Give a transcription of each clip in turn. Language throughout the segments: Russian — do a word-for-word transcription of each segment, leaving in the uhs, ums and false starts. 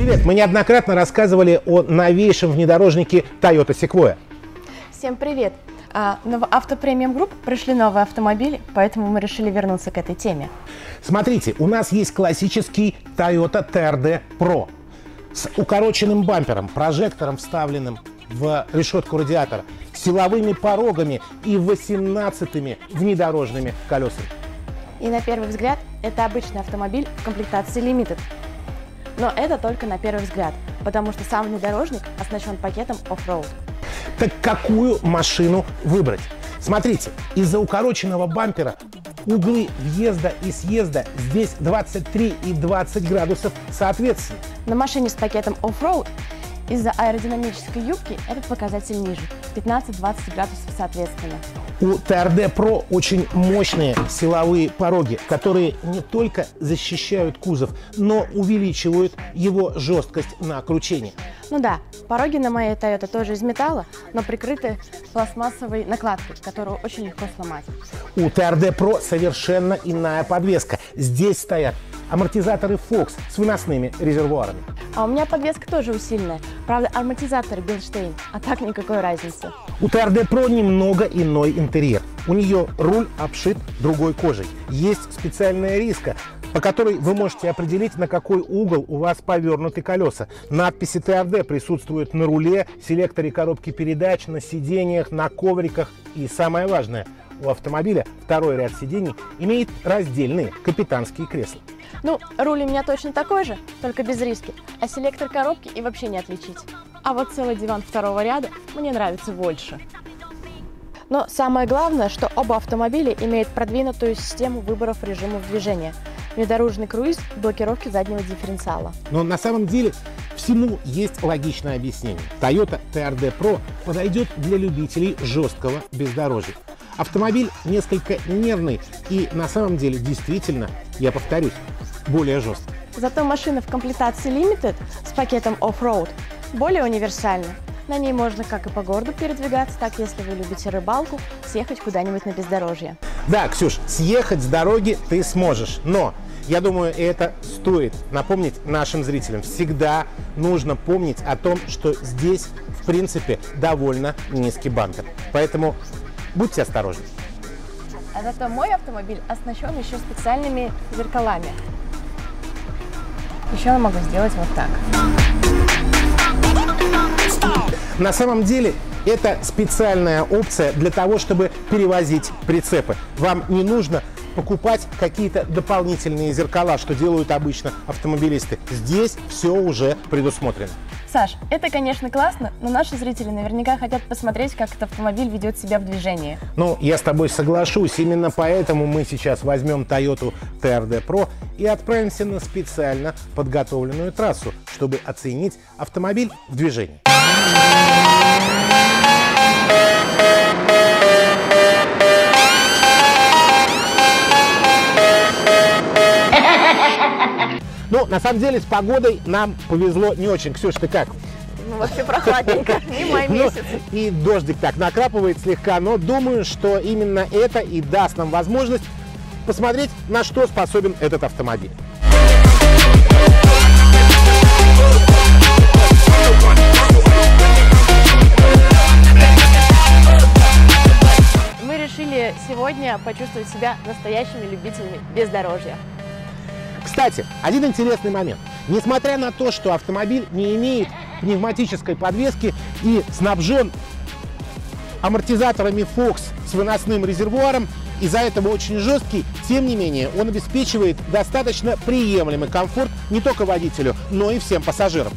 Привет! Мы неоднократно рассказывали о новейшем внедорожнике Toyota Sequoia. Всем привет! А, в Авто Премиум Групп пришли новые автомобили, поэтому мы решили вернуться к этой теме. Смотрите, у нас есть классический Toyota ти ар ди Pro с укороченным бампером, прожектором, вставленным в решетку радиатора, силовыми порогами и восемнадцатыми внедорожными колесами. И на первый взгляд это обычный автомобиль в комплектации Limited. Но это только на первый взгляд, потому что сам внедорожник оснащен пакетом Off-Road. Так какую машину выбрать? Смотрите, из-за укороченного бампера углы въезда и съезда здесь двадцать три и двадцать градусов соответственно. На машине с пакетом Off-Road из-за аэродинамической юбки этот показатель ниже – пятнадцать-двадцать градусов соответственно. У ти ар ди Pro очень мощные силовые пороги, которые не только защищают кузов, но увеличивают его жесткость на кручение. Ну да, пороги на моей Toyota тоже из металла, но прикрыты пластмассовой накладкой, которую очень легко сломать. У ти ар ди Pro совершенно иная подвеска. Здесь стоят амортизаторы Fox с выносными резервуарами. А у меня подвеска тоже усиленная. Правда, амортизаторы Bilstein, а так никакой разницы. У ти ар ди Pro немного иной интерьер. У нее руль обшит другой кожей. Есть специальная риска, по которой вы можете определить, на какой угол у вас повернуты колеса. Надписи ти ар ди присутствуют на руле, селекторе коробки передач, на сиденьях, на ковриках. И самое важное, у автомобиля второй ряд сидений имеет раздельные капитанские кресла. Ну, руль у меня точно такой же, только без риски, а селектор коробки и вообще не отличить. А вот целый диван второго ряда мне нравится больше. Но самое главное, что оба автомобиля имеют продвинутую систему выборов режимов движения. Внедорожный круиз и блокировки заднего дифференциала. Но на самом деле всему есть логичное объяснение. Toyota ти ар ди Pro подойдет для любителей жесткого бездорожья. Автомобиль несколько нервный и на самом деле действительно, я повторюсь, более жесткий. Зато машина в комплектации Limited с пакетом Off-Road более универсальна. На ней можно как и по городу передвигаться, так если вы любите рыбалку, съехать куда-нибудь на бездорожье. Да, Ксюш, съехать с дороги ты сможешь, но я думаю, это стоит напомнить нашим зрителям. Всегда нужно помнить о том, что здесь, в принципе, довольно низкий бампер. Поэтому будьте осторожны. А зато мой автомобиль оснащен еще специальными зеркалами. Еще я могу сделать вот так. На самом деле это специальная опция для того, чтобы перевозить прицепы. Вам не нужно покупать какие-то дополнительные зеркала, что делают обычно автомобилисты. Здесь все уже предусмотрено. Саш, это, конечно, классно, но наши зрители наверняка хотят посмотреть, как этот автомобиль ведет себя в движении. Ну, я с тобой соглашусь. Именно поэтому мы сейчас возьмем Toyota ти ар ди Pro и отправимся на специально подготовленную трассу, чтобы оценить автомобиль в движении. Ну, на самом деле, с погодой нам повезло не очень. Ксюш, ты как? Ну, вообще прохладненько, не май месяц. Ну, и дождик так накрапывает слегка, но думаю, что именно это и даст нам возможность посмотреть, на что способен этот автомобиль. Мы решили сегодня почувствовать себя настоящими любителями бездорожья. Кстати, один интересный момент. Несмотря на то, что автомобиль не имеет пневматической подвески и снабжен амортизаторами Fox с выносным резервуаром, из-за этого очень жесткий, тем не менее он обеспечивает достаточно приемлемый комфорт не только водителю, но и всем пассажирам.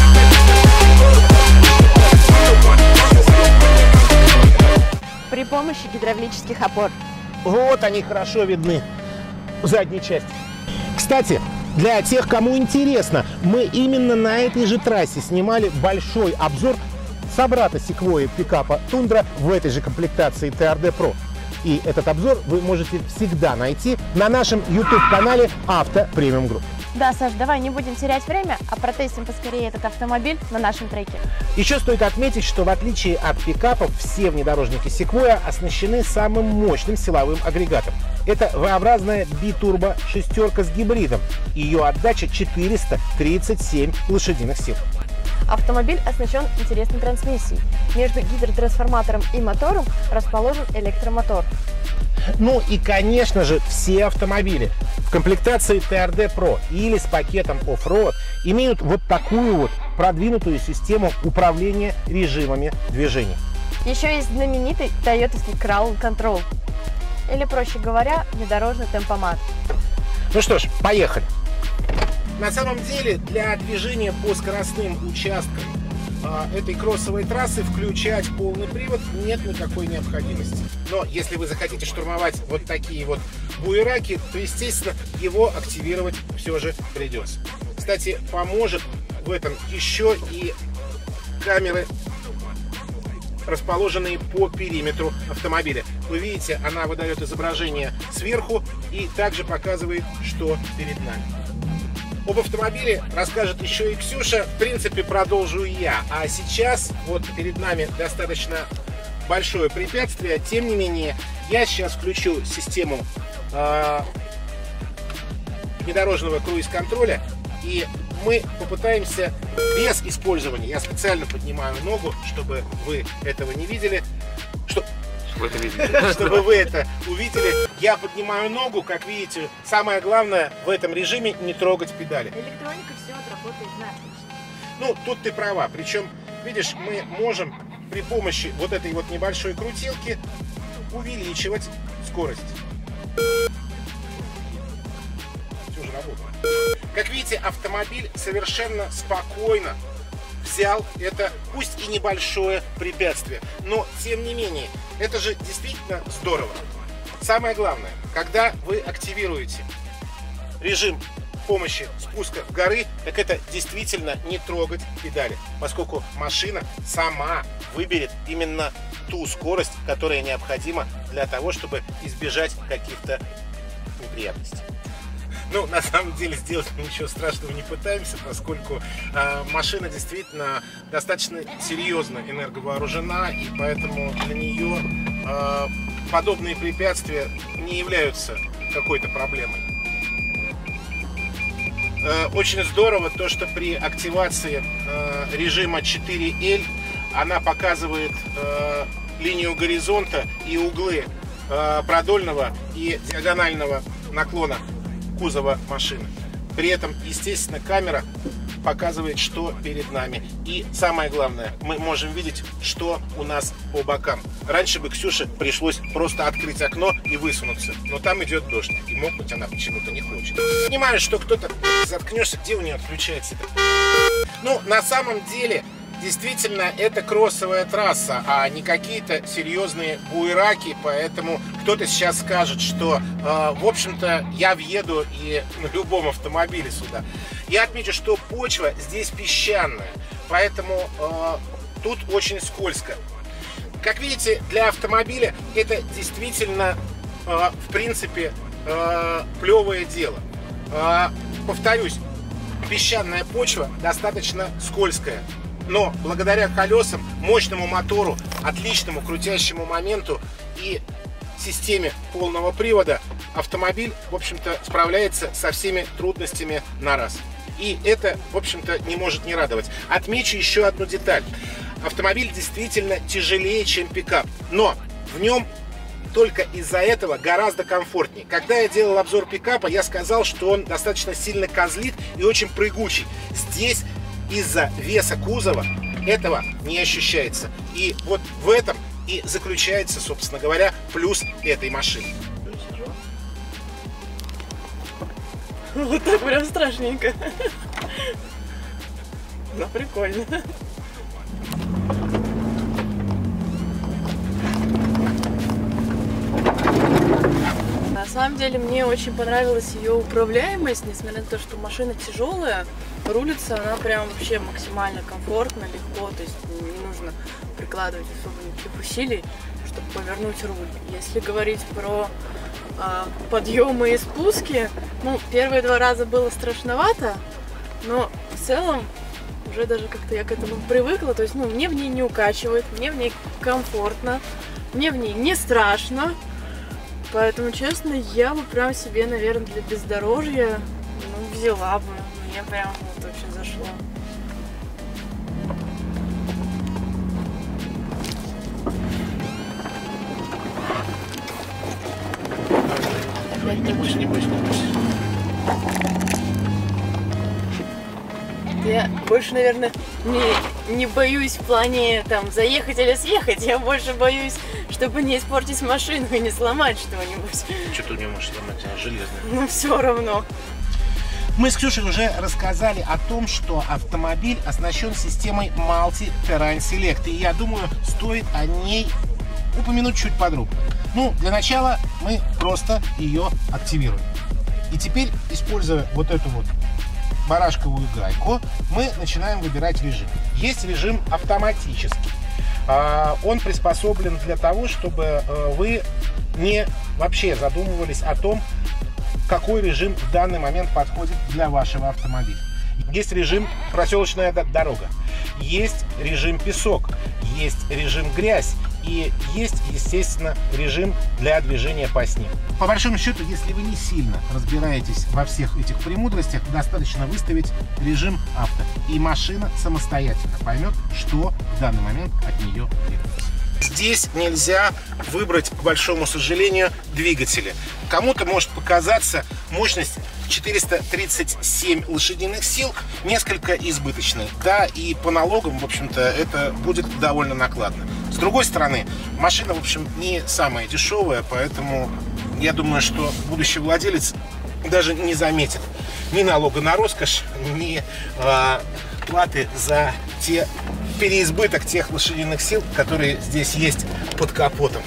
При помощи гидравлических опор. Вот они хорошо видны в задней части. Кстати, для тех, кому интересно, мы именно на этой же трассе снимали большой обзор собрата Sequoia пикапа Tundra в этой же комплектации ти ар ди Pro. И этот обзор вы можете всегда найти на нашем YouTube-канале Авто Премиум Групп. Да, Саш, давай не будем терять время, а протестим поскорее этот автомобиль на нашем треке. Еще стоит отметить, что в отличие от пикапов, все внедорожники Sequoia оснащены самым мощным силовым агрегатом. Это V-образная битурбо шестерка с гибридом. Ее отдача четыреста тридцать семь лошадиных сил. Автомобиль оснащен интересной трансмиссией. Между гидротрансформатором и мотором расположен электромотор. Ну и, конечно же, все автомобили в комплектации ти ар ди Pro или с пакетом Off-Road имеют вот такую вот продвинутую систему управления режимами движения. Еще есть знаменитый тойотовский Crown Control. Или, проще говоря, внедорожный темпомат. Ну что ж, поехали. На самом деле, для движения по скоростным участкам э, этой кроссовой трассы включать полный привод нет никакой необходимости. Но если вы захотите штурмовать вот такие вот буераки, то, естественно, его активировать все же придется. Кстати, поможет в этом еще и камеры, расположенные по периметру автомобиля. Вы видите, она выдает изображение сверху и также показывает, что перед нами. Об автомобиле расскажет еще и Ксюша. В принципе, продолжу и я. А сейчас вот перед нами достаточно большое препятствие. Тем не менее, я сейчас включу систему э, внедорожного круиз-контроля, и мы попытаемся без использования, я специально поднимаю ногу, чтобы вы этого не видели, что, вы это видели. чтобы вы это увидели. Я поднимаю ногу, как видите, самое главное в этом режиме не трогать педали. Электроника все отработает на отлично. Ну, тут ты права, причем, видишь, мы можем при помощи вот этой вот небольшой крутилки увеличивать скорость. Все же работает. Как видите, автомобиль совершенно спокойно взял это, пусть и небольшое препятствие, но тем не менее, это же действительно здорово. Самое главное, когда вы активируете режим помощи спуска в горы, так это действительно не трогать педали, поскольку машина сама выберет именно ту скорость, которая необходима для того, чтобы избежать каких-то неприятностей. Ну, на самом деле, сделать мы ничего страшного не пытаемся, поскольку э, машина действительно достаточно серьезно энерговооружена, и поэтому для нее э, подобные препятствия не являются какой-то проблемой. Э, очень здорово то, что при активации э, режима четыре эль она показывает э, линию горизонта и углы э, продольного и диагонального наклона кузова машины. При этом, естественно, камера показывает, что перед нами. И самое главное, мы можем видеть, что у нас по бокам. Раньше бы Ксюше пришлось просто открыть окно и высунуться. Но там идет дождь, и мокнуть она почему-то не хочет. Понимаю, что кто-то... Заткнешься, где у нее отключается это? Ну, на самом деле... Действительно, это кроссовая трасса, а не какие-то серьезные буераки, поэтому кто-то сейчас скажет, что, э, в общем-то, я въеду и на любом автомобиле сюда. Я отмечу, что почва здесь песчаная, поэтому э, тут очень скользко. Как видите, для автомобиля это действительно, э, в принципе, э, плевое дело. Э, повторюсь, песчаная почва достаточно скользкая. Но благодаря колесам, мощному мотору, отличному крутящему моменту и системе полного привода автомобиль, в общем-то, справляется со всеми трудностями на раз. И это, в общем-то, не может не радовать. Отмечу еще одну деталь. Автомобиль действительно тяжелее, чем пикап, но в нем только из-за этого гораздо комфортнее. Когда я делал обзор пикапа, я сказал, что он достаточно сильно козлит и очень прыгучий. Здесь из-за веса кузова этого не ощущается. И вот в этом и заключается, собственно говоря, плюс этой машины. Вот так прям страшненько. Да, прикольно. На самом деле мне очень понравилась ее управляемость, несмотря на то, что машина тяжелая, рулится она прям вообще максимально комфортно, легко, то есть не нужно прикладывать особо никаких усилий, чтобы повернуть руль. Если говорить про э, подъемы и спуски, ну, первые два раза было страшновато, но в целом уже даже как-то я к этому привыкла, то есть, ну, мне в ней не укачивает, мне в ней комфортно, мне в ней не страшно. Поэтому, честно, я бы прям себе, наверное, для бездорожья, ну, взяла бы. Мне прям вот очень зашло. Не бойся, не бойся, не бойся. Я больше, наверное, не, не боюсь в плане там заехать или съехать. Я больше боюсь, чтобы не испортить машину и не сломать что-нибудь. Что ты у нее можешь сломать? Она железная. Ну все равно. Мы с Ксюшей уже рассказали о том, что автомобиль оснащен системой Multi Terrain Select. И я думаю, стоит о ней упомянуть чуть подробнее. Ну, для начала мы просто ее активируем. И теперь, используя вот эту вот барашковую гайку, мы начинаем выбирать режим. Есть режим автоматический. Он приспособлен для того, чтобы вы не вообще задумывались о том, какой режим в данный момент подходит для вашего автомобиля. Есть режим проселочная дорога, есть режим песок, есть режим грязь и есть, естественно, режим для движения по снегу. По большому счету, если вы не сильно разбираетесь во всех этих премудростях, достаточно выставить режим авто, и машина самостоятельно поймет, что в данный момент от нее требуется. Здесь нельзя выбрать, к большому сожалению, двигатели. Кому-то может показаться мощность четыреста тридцать семь лошадиных сил несколько избыточной. Да, и по налогам, в общем-то, это будет довольно накладно. С другой стороны, машина, в общем, не самая дешевая, поэтому я думаю, что будущий владелец даже не заметит ни налога на роскошь, ни э, платы за те переизбыток тех лошадиных сил, которые здесь есть под капотом.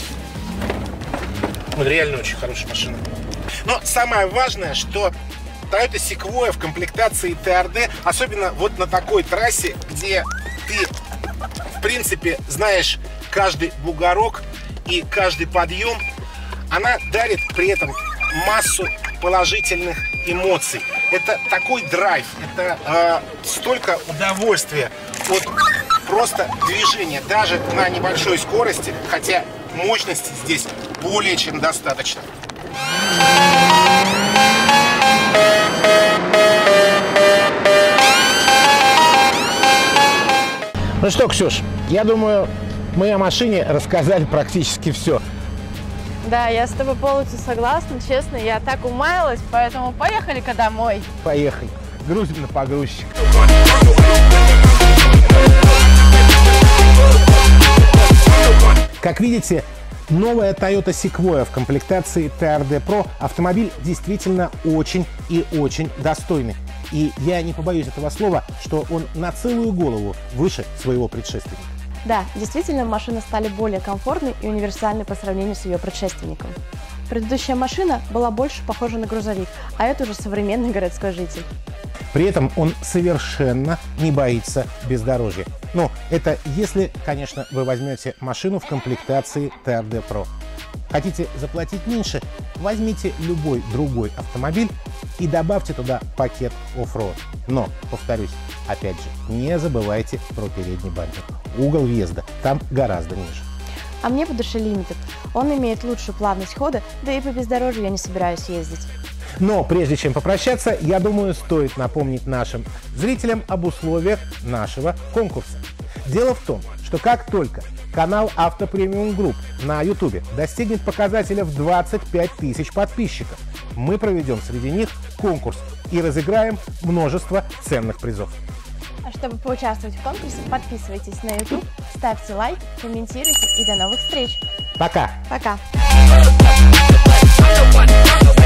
Вот реально очень хорошая машина. Но самое важное, что Toyota Sequoia в комплектации ти ар ди, особенно вот на такой трассе, где ты, в принципе, знаешь каждый бугорок и каждый подъем, она дарит при этом массу положительных эмоций. Это такой драйв, это э, столько удовольствия от просто движения, даже на небольшой скорости, хотя мощности здесь более чем достаточно. Ну что, Ксюш, я думаю, мы о машине рассказали практически все. Да, я с тобой полностью согласна, честно, я так умаялась, поэтому поехали-ка домой. Поехали, грузим на погрузчик. Как видите, новая Toyota Sequoia в комплектации ти ар ди Pro автомобиль действительно очень и очень достойный. И я не побоюсь этого слова, что он на целую голову выше своего предшественника. Да, действительно, машины стали более комфортной и универсальной по сравнению с ее предшественником. Предыдущая машина была больше похожа на грузовик, а это уже современный городской житель. При этом он совершенно не боится бездорожья. Ну, это если, конечно, вы возьмете машину в комплектации ти ар ди Pro. Хотите заплатить меньше? Возьмите любой другой автомобиль и добавьте туда пакет оффроуд. Но, повторюсь, опять же, не забывайте про передний бампер. Угол въезда там гораздо ниже. А мне по душе Limited. Он имеет лучшую плавность хода, да и по бездорожью я не собираюсь ездить. Но прежде чем попрощаться, я думаю, стоит напомнить нашим зрителям об условиях нашего конкурса. Дело в том, что как только канал Авто Премиум Групп на ютубе достигнет показателя в двадцать пять тысяч подписчиков, мы проведем среди них конкурс и разыграем множество ценных призов. А чтобы поучаствовать в конкурсе, подписывайтесь на YouTube, ставьте лайк, комментируйте и до новых встреч. Пока! Пока!